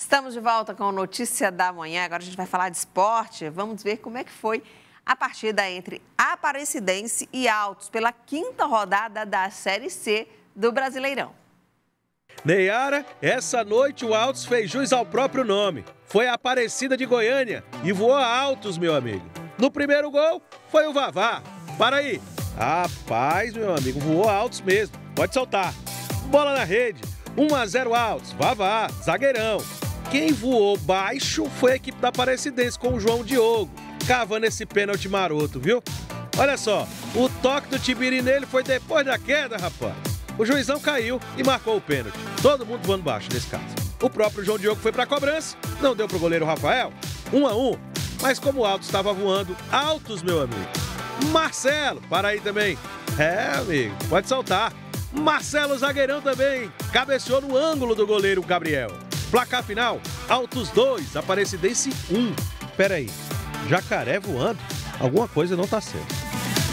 Estamos de volta com a Notícia da Manhã. Agora a gente vai falar de esporte. Vamos ver como é que foi a partida entre Aparecidense e Altos pela 5ª rodada da Série C do Brasileirão. Neyara, essa noite o Altos fez jus ao próprio nome. Foi a Aparecida de Goiânia e voou a Altos, meu amigo. No primeiro gol foi o Vavá. Para aí. Rapaz, meu amigo, voou Altos mesmo. Pode soltar. Bola na rede. 1-0 Altos. Vavá, zagueirão. Quem voou baixo foi a equipe da Aparecidense com o João Diogo, cavando esse pênalti maroto, viu? Olha só, o toque do Tibiri nele foi depois da queda, rapaz. O juizão caiu e marcou o pênalti. Todo mundo voando baixo nesse caso. O próprio João Diogo foi para a cobrança, não deu pro goleiro Rafael, 1-1. Mas como o Altos estava voando, Altos, meu amigo. Marcelo, para aí também. É, amigo, pode soltar. Marcelo, zagueirão também, cabeceou no ângulo do goleiro Gabriel. Placar final, Altos 2, Aparecidense 1. Peraí, jacaré voando? Alguma coisa não tá certa.